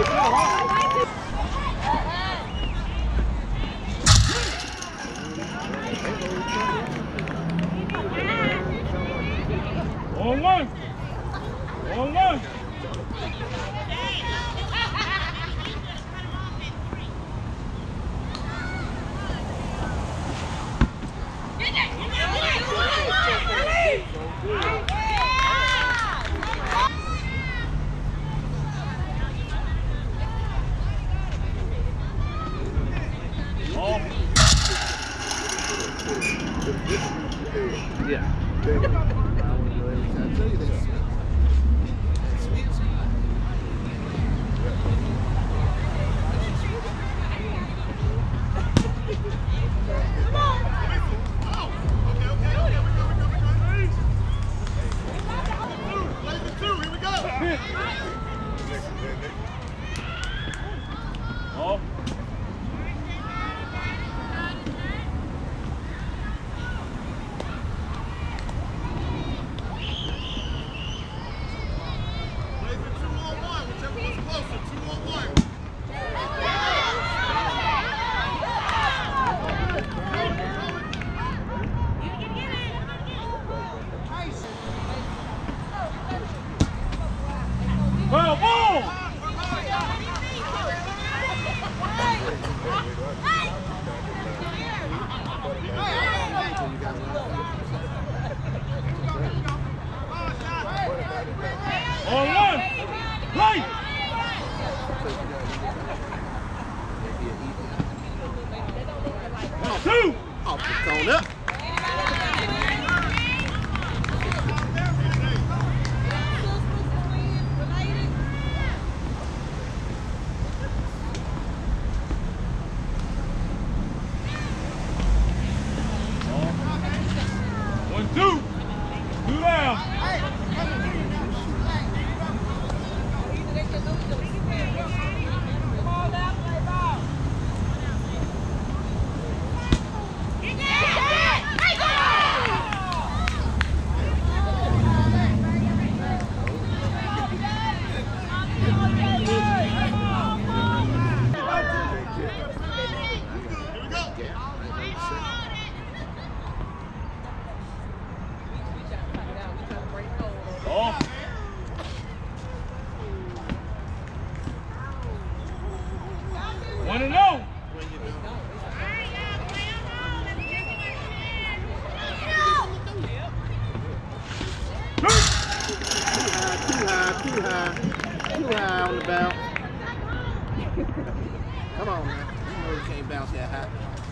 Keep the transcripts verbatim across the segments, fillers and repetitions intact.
On one. On one. Yeah. On one, play! Two! Off the cone up. One, two! Two down! One and oh. Too high, too high, too high on the bounce. Come on, man. You know you can't bounce that high.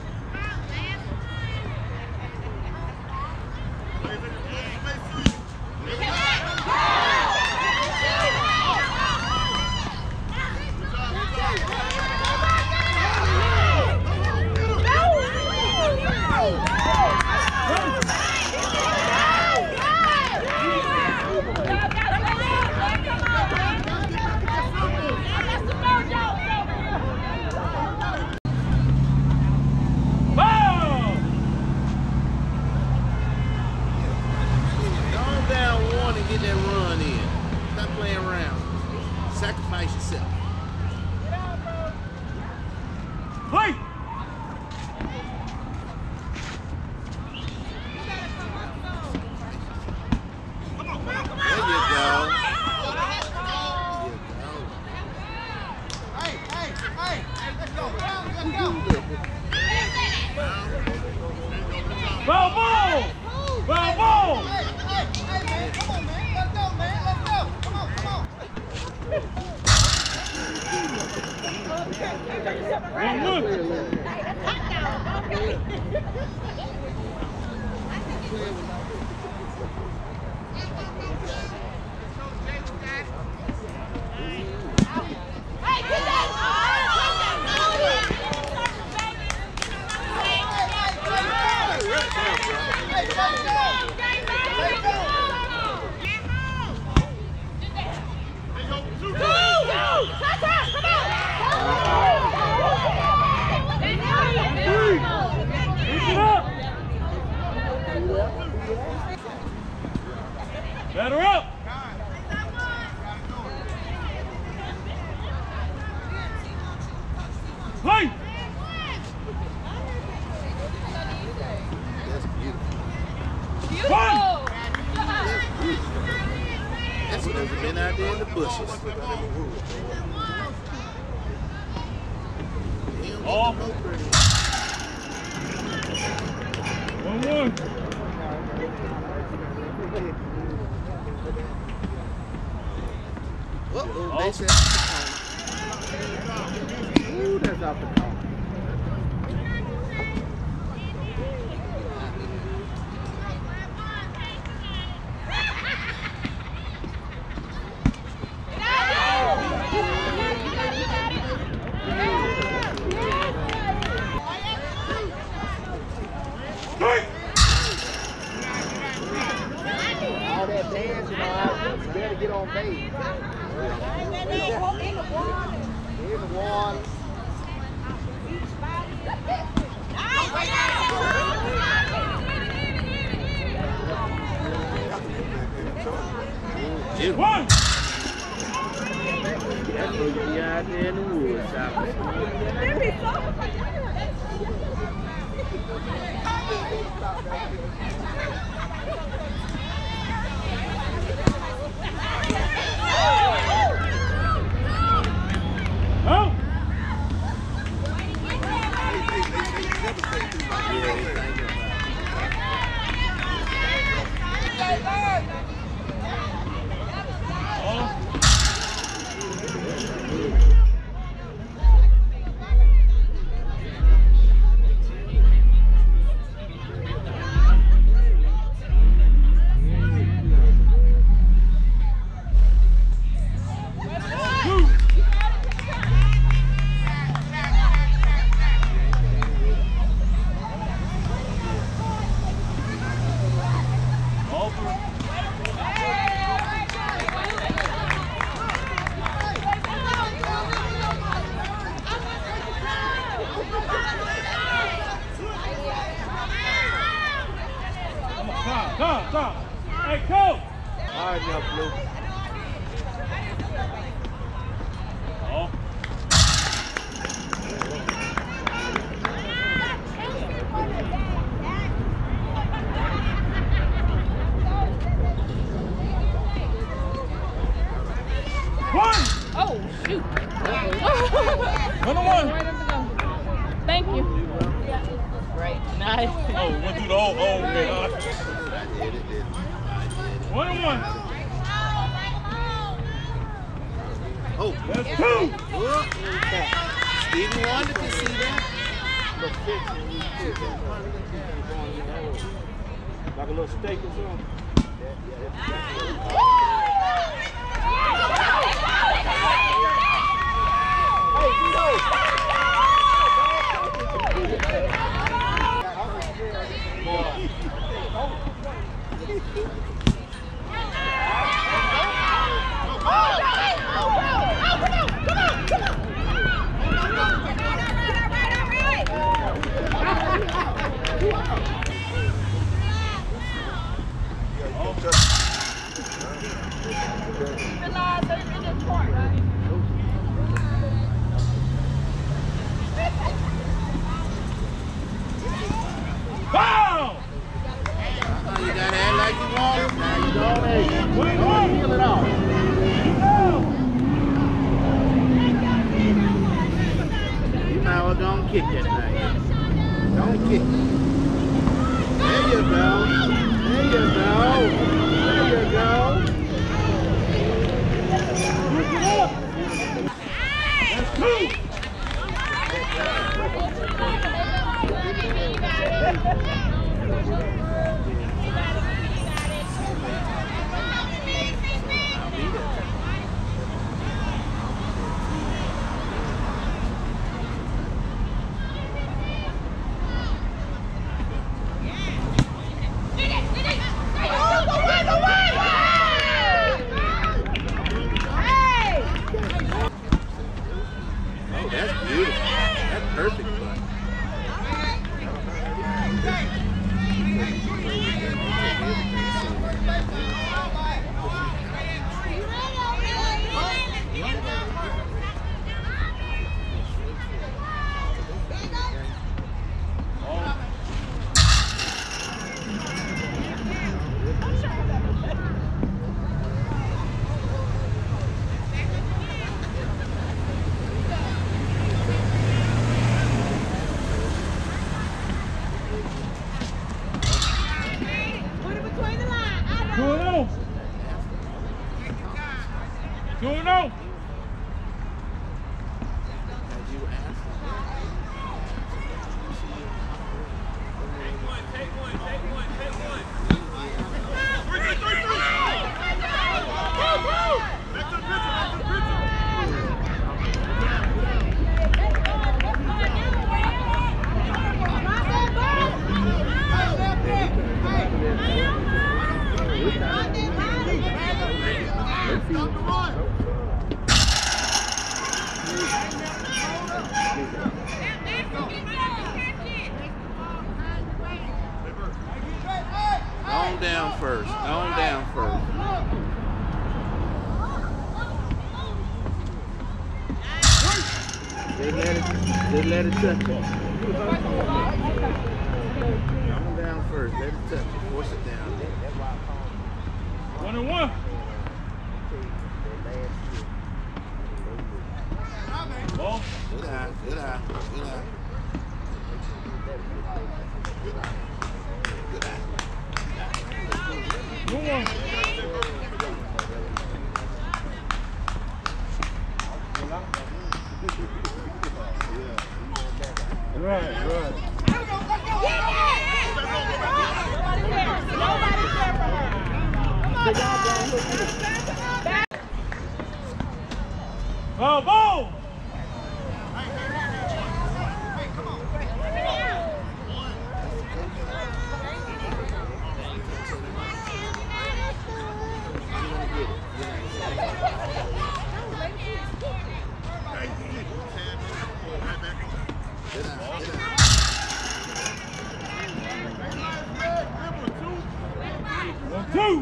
Get that run in. Stop playing around. Sacrifice yourself. Play! There you go. Hey, hey, hey, let's go, let's go. Foul ball! Foul ball! Hey, hey, hey, man, come on, man. Let's go, man. Let's go. Come on, come on. One, one. Batter up! Play. That's beautiful. One. That's beautiful. That's supposed to have been out there in the bushes. Off. One one. Uh-oh, they said Ooh, that's off the corner. All that dancing, all right, you better get on base. Here's the one. One. That's supposed to be out there in the woods. Out. Stop, stop, stop. Hey, coach. All right, now, Blue. Oh. One. Oh, shoot. One on one. Thank you. Right. Nice. Oh, went through the whole, oh, okay. Uh, I did it, did it. one on one. Oh, That's two. look. Stevie wanted to see that. Like a little steak or something. Hey, Vito! Foul! Uh, you gotta act like you want it. Now you don't act. One on Don't one. feel it all. You might as well don't kick that thing. Don't kick it. There you go. There you go. There you go. That's two. Oh, that's beautiful. That's perfect, bud. you asked. On down first. On down first. They let it. They let it touch it. On down first. Let it touch it. Force it down. One and one. Ball. Good eye. Good eye. Good eye. Good eye. Good one. Right, right. Oh, ball! One, two.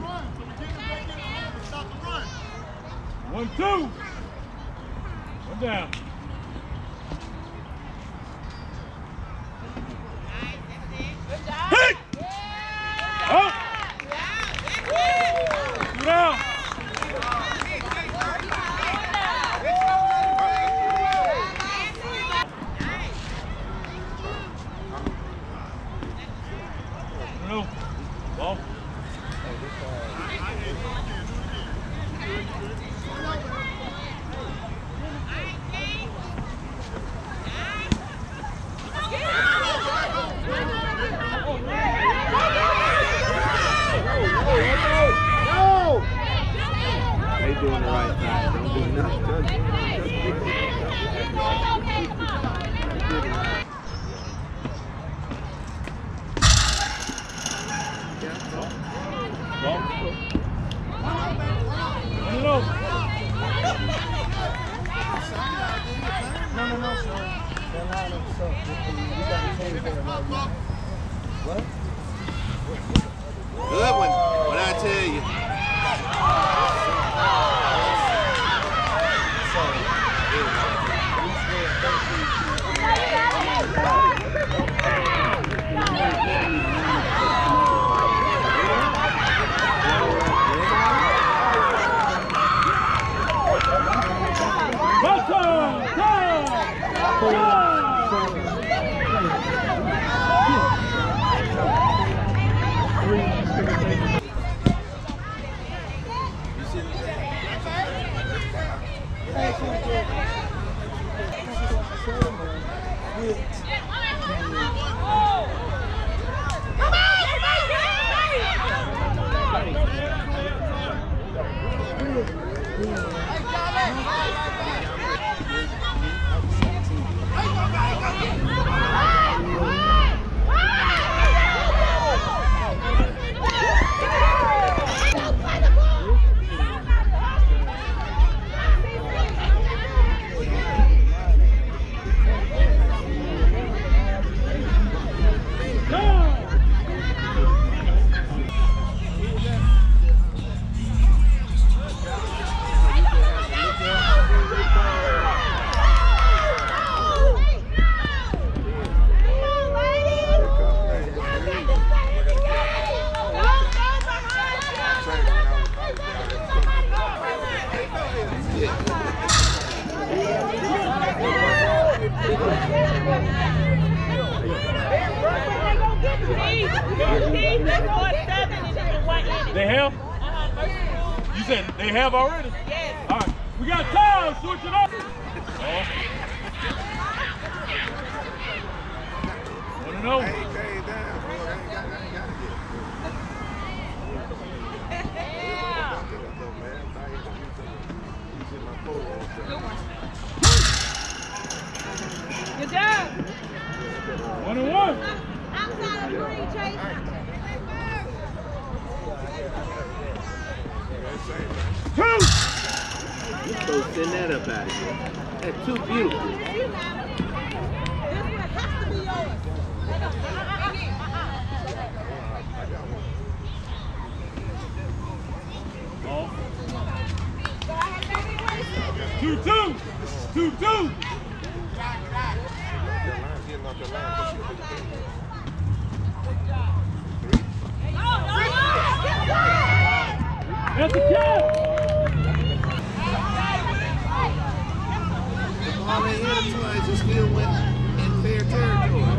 One, two. One down. Hey! Up! Two down. No. Ball. They doing the right thing. Don't do nothing. Ball. One and oh. No, no, no, sir. They're lying on the stuff. You got to change their mind. What? Good one. What I tell you. They have? You said they have already? Yes. All right. We got time. Switch it up. Oh. oh. Hey, came down, boy. I ain't got, I ain't got to get it. Good job. One and one. Outside of green, Chase. Two. You supposed to send that up out of here. That's too beautiful. This one has to be yours. Ball. Two, two. Two, two. That's a catch. The ball ain't hit him twice, it still went in fair territory.